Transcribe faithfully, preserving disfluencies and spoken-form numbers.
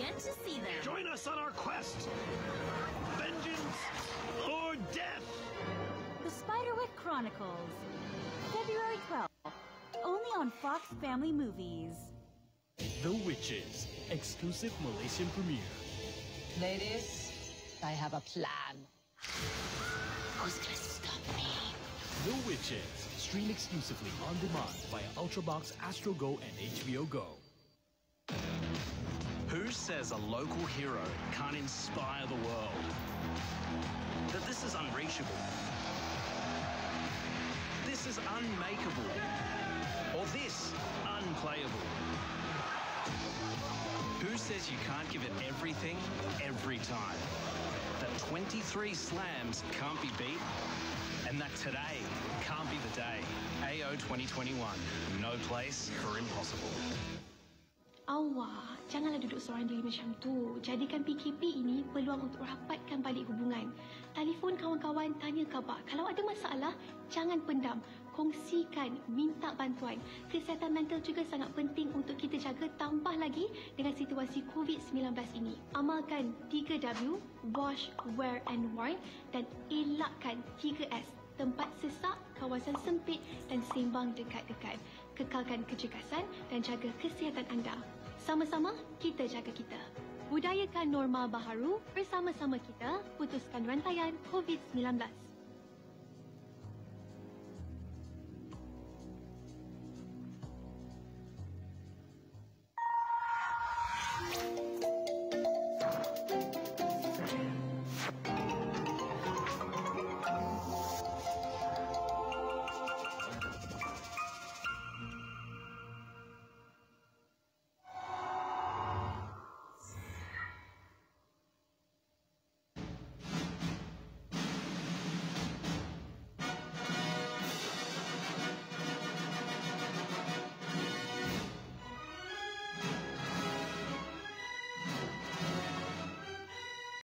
again to see them. Join us on our quest. Vengeance or death. The Spiderwick Chronicles. February twelfth. Only on Fox Family Movies. The Witches. Exclusive Malaysian premiere. Ladies, I have a plan. Who's gonna stop me? The Witches. Stream exclusively on demand via Ultrabox, Astro Go, and H B O Go. Who says a local hero can't inspire the world? That this is unreachable? This is unmakeable? Or this unplayable? Who says you can't give it everything, every time? That twenty-three slams can't be beat? And that today can't be the day. A O twenty twenty-one, no place for impossible. Awak, janganlah duduk seorang diri macam tu. Jadikan P K P ini peluang untuk rapatkan balik hubungan. Telefon kawan-kawan, tanya khabar. Kalau ada masalah, jangan pendam. Kongsikan, minta bantuan. Kesihatan mental juga sangat penting untuk kita jaga, tambah lagi dengan situasi COVID sembilan belas ini. Amalkan tiga W, wash, wear and warn, dan elakkan tiga S. Tempat sesak, kawasan sempit dan sembang dekat-dekat. Kekalkan kecergasan dan jaga kesihatan anda. Sama-sama, kita jaga kita. Budayakan norma baharu, bersama-sama kita putuskan rantaian COVID sembilan belas.